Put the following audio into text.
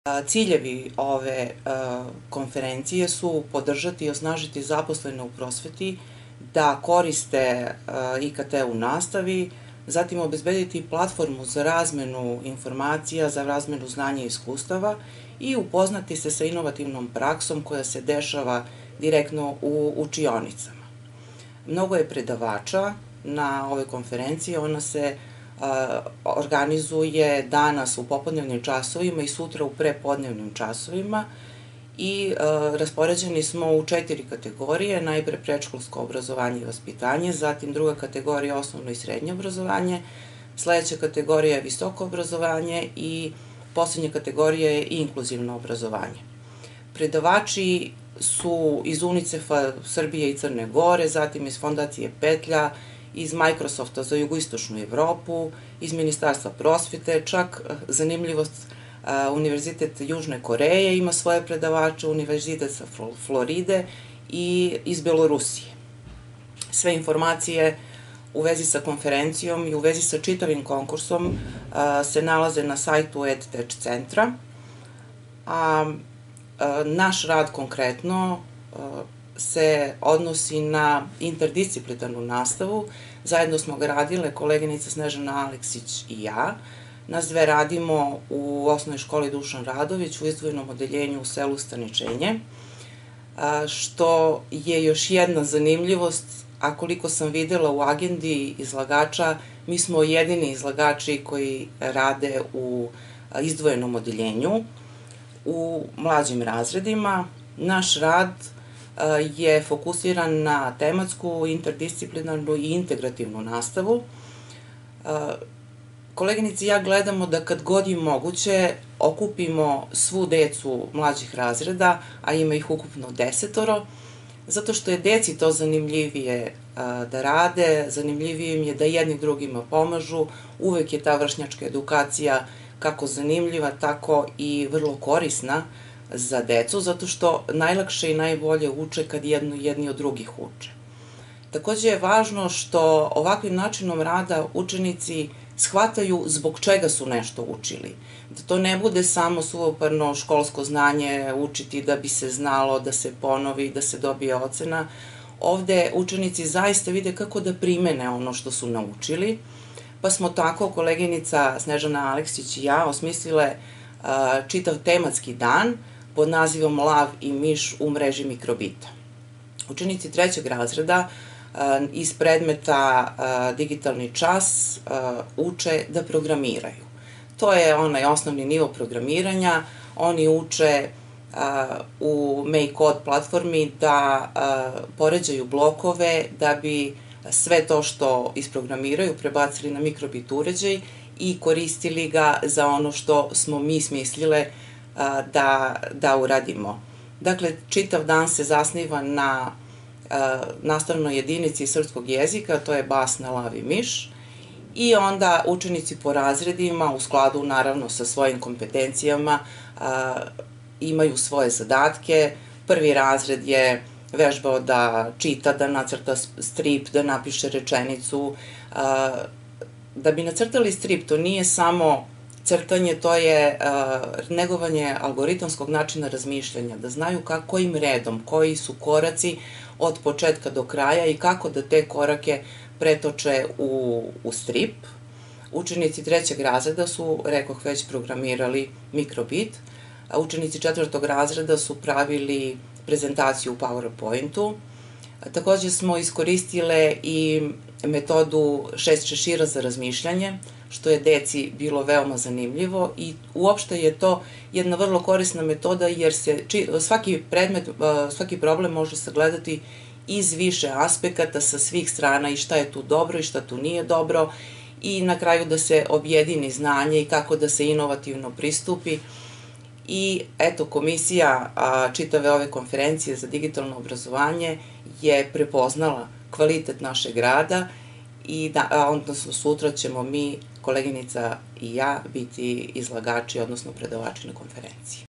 Ciljevi ove konferencije su podržati i osnažiti zaposlene u prosveti da koriste IKT u nastavi, zatim obezbediti platformu za razmenu informacija, za razmenu znanja i iskustava i upoznati se sa inovativnom praksom koja se dešava direktno u učionicama. Mnogo je predavača na ovoj konferenciji, ona se organizuje danas u popodnevnim časovima i sutra u prepodnevnim časovima i raspoređeni smo u 4 kategorije, najpre predškolsko obrazovanje i vaspitanje, zatim druga kategorija osnovno i srednje obrazovanje, sledeća kategorija je visoko obrazovanje i poslednja kategorija je inkluzivno obrazovanje. Predavači su iz UNICEF-a Srbije i Crne Gore, zatim iz Fondacije Petlja, iz Microsofta za jugoistočnu Evropu, iz Ministarstva prosvete, čak zanimljivost Univerzitet Južne Koreje ima svoje predavače, Univerzitet sa Floride i iz Belorusije. Sve informacije u vezi sa konferencijom i u vezi sa čitavim konkursom se nalaze na sajtu EdTech centra, a naš rad konkretno se odnosi na interdisciplinarnu nastavu. Zajedno smo ga radile koleginica Snežana Aleksić i ja. Nas dve radimo u osnovnoj školi Dušan Radović u izdvojenom odeljenju u selu Staničenje, što je još jedna zanimljivost, a koliko sam videla u agendi izlagača, mi smo jedini izlagači koji rade u izdvojenom odeljenju u mlađim razredima. Naš rad je fokusiran na tematsku, interdisciplinarnu i integrativnu nastavu. Koleginici i ja gledamo da kad god je moguće okupimo svu decu mlađih razreda, a ima ih ukupno 10, zato što je deci to zanimljivije da rade, zanimljivije im je da jedni drugima pomažu, uvek je ta vršnjačka edukacija kako zanimljiva, tako i vrlo korisna za decu, zato što najlakše i najbolje uče kad jedni od drugih uče. Takođe je važno što ovakvim načinom rada učenici shvataju zbog čega su nešto učili. Da to ne bude samo suvoparno školsko znanje učiti da bi se znalo, da se ponovi, da se dobije ocena. Ovde učenici zaista vide kako da primene ono što su naučili, pa smo tako koleginica Snežana Aleksić i ja osmislile čitav tematski dan pod nazivom Lav i miš u mreži mikrobita. Učenici 3. razreda iz predmeta digitalni čas uče da programiraju. To je onaj osnovni nivo programiranja. Oni uče u MakeCode platformi da poređaju blokove da bi sve to što isprogramiraju prebacili na mikrobit uređaj i koristili ga za ono što smo mi smislile da uradimo. Dakle, čitav dan se zasniva na nastavnoj jedinici srpskog jezika, to je basna Lav i miš, i onda učenici po razredima, u skladu naravno sa svojim kompetencijama, imaju svoje zadatke. Prvi razred je vežbao da čita, da nacrta strip, da napiše rečenicu. Da bi nacrtali strip, to nije samo crtanje, to je negovanje algoritamskog načina razmišljanja, da znaju kojim redom, koji su koraci od početka do kraja i kako da te korake pretoče u strip. Učenici 3. razreda su, rekoh već, programirali mikrobit, a učenici 4. razreda su pravili prezentaciju u PowerPointu. Takođe smo iskoristile i metodu 6 šešira za razmišljanje, što je deci bilo veoma zanimljivo i uopšte je to jedna vrlo korisna metoda jer se svaki problem može sagledati iz više aspekata sa svih strana i šta je tu dobro i šta tu nije dobro i na kraju da se objedini znanje i kako da se inovativno pristupi. I eto, komisija čitave ove konferencije za digitalno obrazovanje je prepoznala kvalitet našeg rada i odnosno sutra ćemo mi, koleginica i ja, biti izlagači, odnosno predavači na konferenciji.